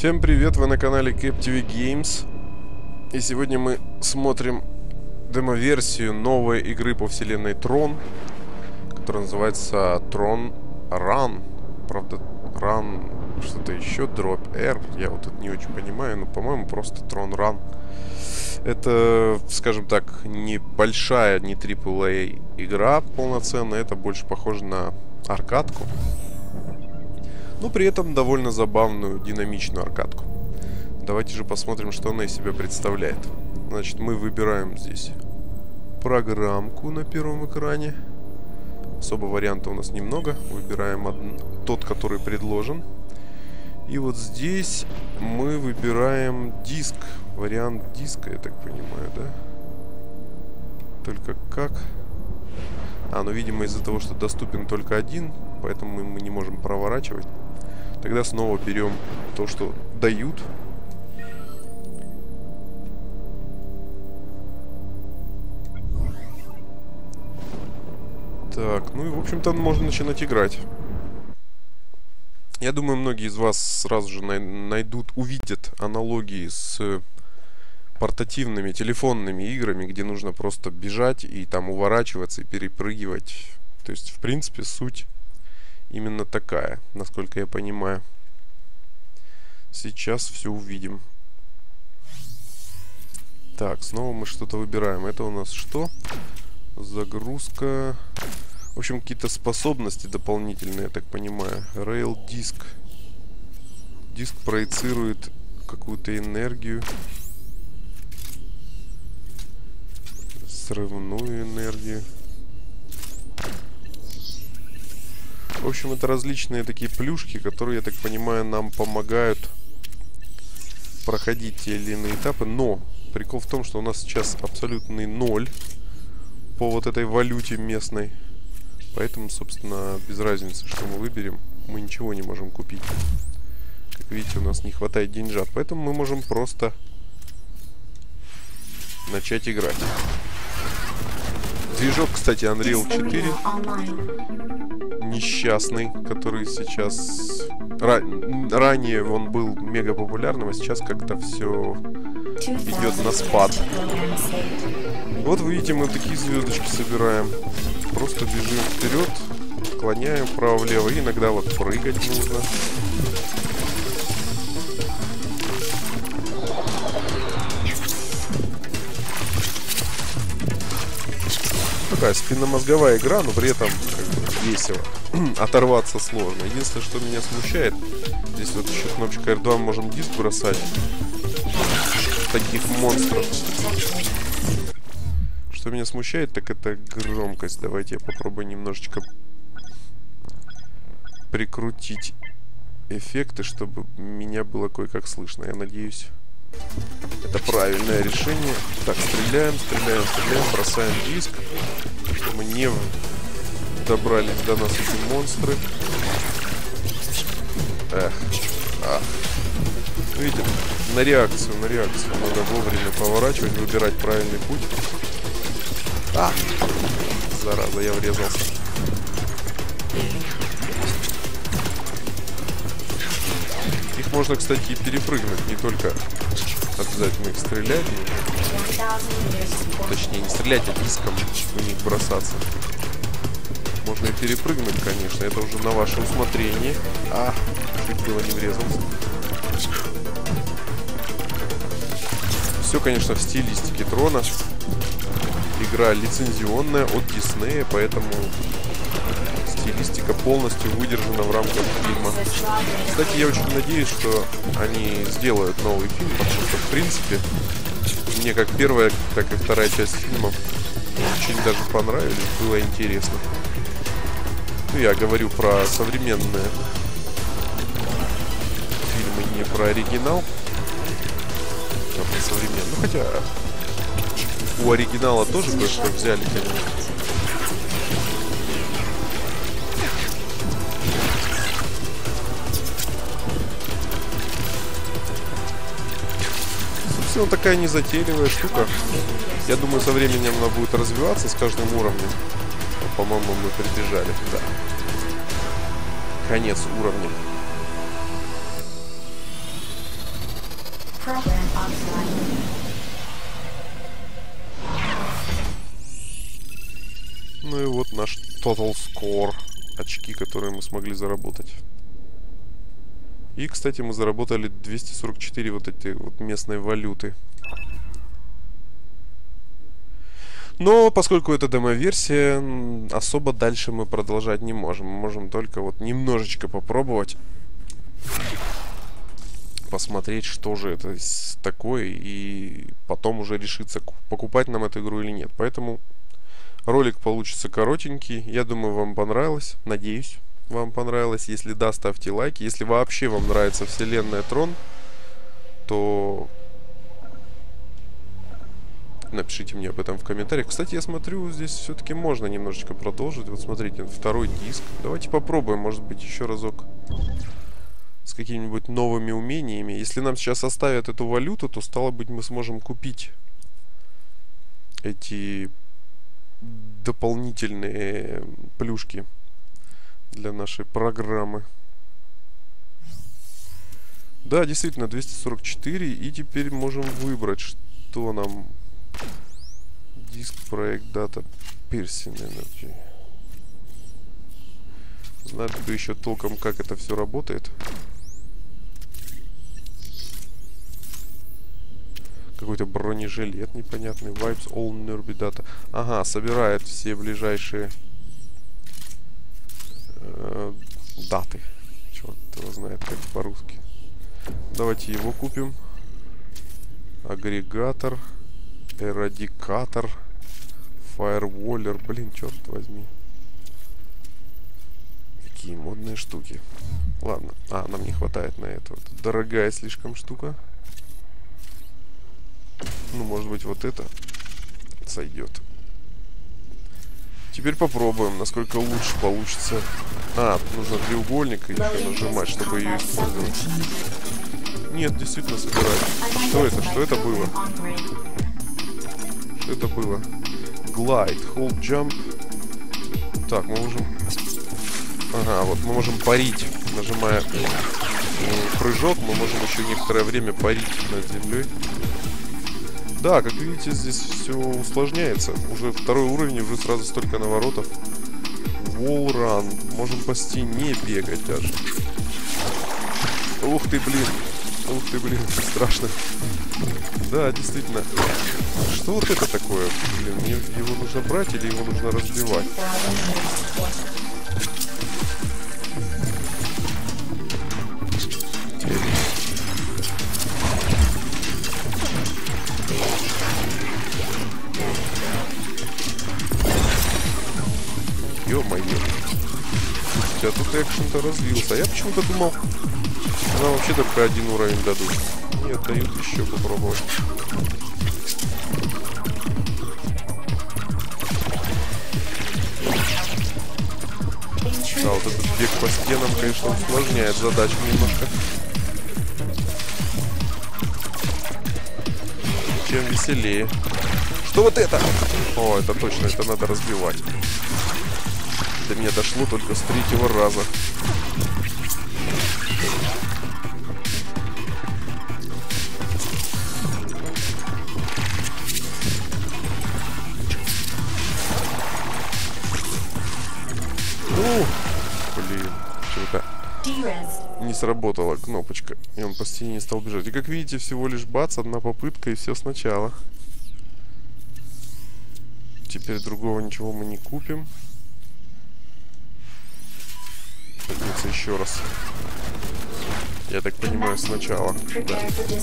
Всем привет, вы на канале Captive Games. И сегодня мы смотрим демо-версию новой игры по вселенной Tron, которая называется Tron Run. Правда, Run что-то еще, дробь R. Я вот тут не очень понимаю, но, по-моему, просто Tron Run. Это, скажем так, небольшая, не AAA игра полноценная. Это больше похоже на аркадку. Но при этом довольно забавную, динамичную аркадку. Давайте же посмотрим, что она из себя представляет. Значит, мы выбираем здесь программку на первом экране. Особо вариантов у нас немного. Выбираем тот, который предложен. И вот здесь мы выбираем диск. Вариант диска, я так понимаю, да? Только как? Ну, видимо, из-за того, что доступен только один, поэтому мы не можем проворачивать. Тогда снова берем то, что дают. Так, ну и, в общем-то, можно начинать играть. Я думаю, многие из вас сразу же увидят аналогии с портативными телефонными играми, где нужно просто бежать и там уворачиваться и перепрыгивать. То есть, в принципе, суть именно такая, насколько я понимаю. Сейчас все увидим. Так, снова мы что-то выбираем. Это у нас что? Загрузка. В общем, какие-то способности дополнительные, я так понимаю. Rail диск. Диск проецирует какую-то энергию. Срывную энергию. В общем, это различные такие плюшки, которые, я так понимаю, нам помогают проходить те или иные этапы. Но прикол в том, что у нас сейчас абсолютный ноль по вот этой валюте местной. Поэтому, собственно, без разницы, что мы выберем, мы ничего не можем купить. Как видите, у нас не хватает деньжат. Поэтому мы можем просто начать играть. Движок, кстати, Unreal 4. Несчастный, который сейчас... Ранее он был мега популярным, а сейчас как-то все идет на спад. Вот вы видите, мы такие звездочки собираем. Просто бежим вперед, отклоняем вправо-влево. И иногда вот прыгать нужно. Такая спинномозговая игра, но при этом как бы весело. Оторваться сложно. Единственное, что меня смущает, здесь вот еще кнопочка R2 можем диск бросать. Таких монстров. Что меня смущает, так это громкость. Давайте я попробую немножечко прикрутить эффекты, чтобы меня было кое-как слышно. Я надеюсь, это правильное решение. Так, стреляем, бросаем диск. Мы не добрались до нас эти монстры. Видите, на реакцию. Надо вовремя поворачивать, выбирать правильный путь. Зараза, я врезался. Их можно, кстати, и перепрыгнуть, не только обязательно их стрелять. Точнее, не стрелять, а диском в них бросаться. Можно и перепрыгнуть, конечно, это уже на ваше усмотрение. Чуть было не врезался. Все, конечно, в стилистике Трона. Игра лицензионная от Disney, поэтому стилистика полностью выдержана в рамках фильма. Кстати, я очень надеюсь, что они сделают новый фильм, потому что, в принципе, мне как первая, так и вторая часть фильма очень даже понравились, было интересно. Ну, я говорю про современные фильмы, не про оригинал, а про современные. Ну, хотя у оригинала тоже кое-что взяли, конечно. Собственно, такая незатейливая штука. Я думаю, со временем она будет развиваться с каждым уровнем. По-моему, мы прибежали. Да. Конец уровня. Ну и вот наш total score. Очки, которые мы смогли заработать. И, кстати, мы заработали 244 вот этой вот местной валюты. Но поскольку это демо-версия, особо дальше мы продолжать не можем. Мы можем только вот немножечко попробовать. Посмотреть, что же это такое. И потом уже решиться, покупать нам эту игру или нет. Поэтому ролик получится коротенький. Я думаю, вам понравилось. Надеюсь, вам понравилось. Если да, ставьте лайки. Если вообще вам нравится вселенная Трон, то напишите мне об этом в комментариях. Кстати, я смотрю, здесь все-таки можно немножечко продолжить. Вот смотрите, второй диск. Давайте попробуем, может быть, еще разок с какими-нибудь новыми умениями. Если нам сейчас оставят эту валюту, то, стало быть, мы сможем купить эти дополнительные плюшки для нашей программы. Да, действительно, 244. И теперь можем выбрать, что нам... Диск, проект, дата, Piercing Energy. Знать бы еще толком, как это все работает. Какой-то бронежилет непонятный. Vibes all nearby data. Ага, собирает все ближайшие даты. Черт его знает, как по-русски. Давайте его купим. Агрегатор. Эрадикатор. Фаерволлер. Блин, черт возьми. Какие модные штуки. Ладно. А, нам не хватает на это. Вот. Дорогая слишком штука. Ну, может быть, вот это сойдет. Теперь попробуем, насколько лучше получится. А, нужно треугольник еще нажимать, чтобы ее использовать. Нет, действительно собирает. Что это? Что это было? Что это было? Glide, hold jump. Так, мы можем... Ага, вот мы можем парить. Нажимая прыжок, мы можем еще некоторое время парить над землей. Да, как видите, здесь все усложняется. Уже второй уровень, уже сразу столько наворотов. Wall run. Можем по стене бегать даже. Ух ты, блин. Ух ты, блин, страшно. Да, действительно. Что вот это такое? Блин, мне его нужно брать или его нужно разбивать? Ё-моё. А тут экшен-то развился. А я почему-то думал, нам вообще только один уровень дадут. Нет, дают еще попробовать. Да, вот этот бег по стенам, конечно, усложняет задачу немножко. Чем веселее. Что вот это? О, это точно, это надо разбивать. До меня дошло только с третьего раза. Блин, что-то не сработала кнопочка, и он по стене не стал бежать. И как видите, всего лишь бац, одна попытка, и все сначала. Теперь другого ничего мы не купим. Придется еще раз. Я так понимаю, сначала. Да.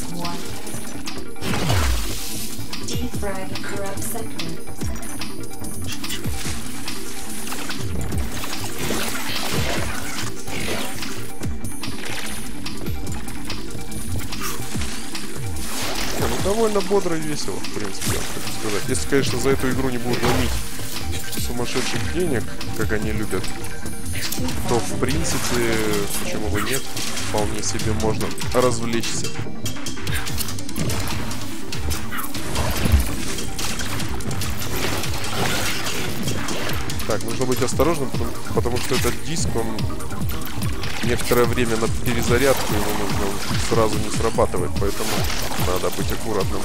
Ну, довольно бодро и весело, в принципе, я хочу сказать. Если, конечно, за эту игру не будут ломить сумасшедших денег, как они любят, то, в принципе, почему бы нет, вполне себе можно развлечься. Так, нужно быть осторожным, потому что этот диск, он некоторое время на перезарядку, ему нужно сразу не срабатывать, поэтому надо быть аккуратным.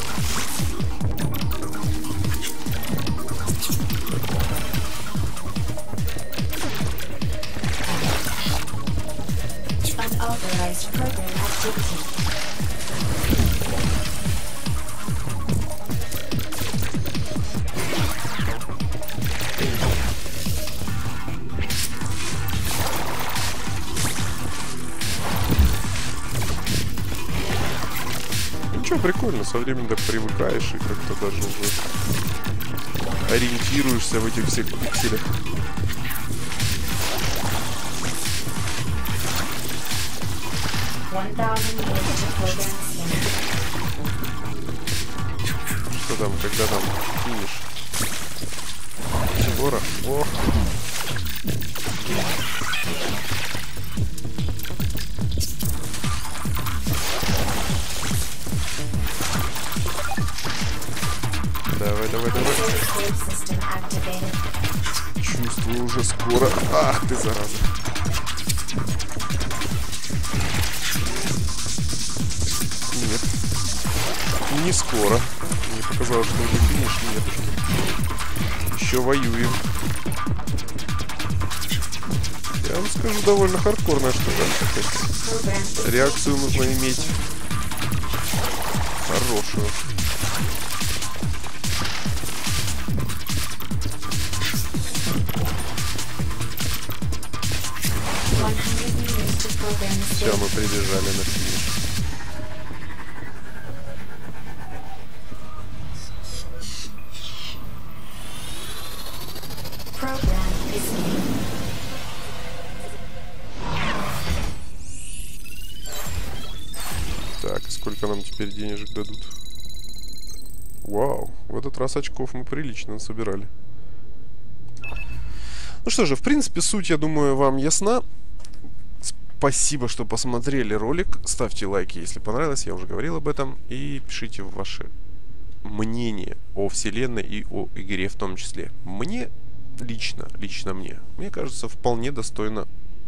Ничего, прикольно, со временем так привыкаешь и как-то даже уже ориентируешься в этих всех пикселях. Что там, когда там финиш? Скоро? О! Давай, давай, давай. Чувствую уже скоро. Ах ты, зараза. Нет. Не скоро. Мне показалось, что уже финиш. Нет. Еще воюем. Я вам скажу, довольно хардкорная штука. Реакцию нужно иметь хорошую. Все, мы прибежали на финиш. Так, сколько нам теперь денежек дадут? Вау, в этот раз очков мы прилично собирали. Ну что же, в принципе, суть, я думаю, вам ясна. Спасибо, что посмотрели ролик. Ставьте лайки, если понравилось, я уже говорил об этом. И пишите ваши мнения о вселенной и о игре в том числе. Мне, лично мне кажется, вполне достойна.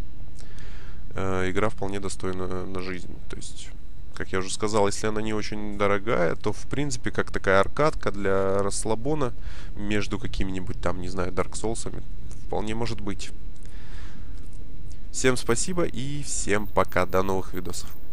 Игра вполне достойна на жизнь. То есть, как я уже сказал, если она не очень дорогая, то, в принципе, как такая аркадка для расслабона между какими-нибудь там, не знаю, Dark Souls'ами, вполне может быть. Всем спасибо и всем пока. До новых видосов.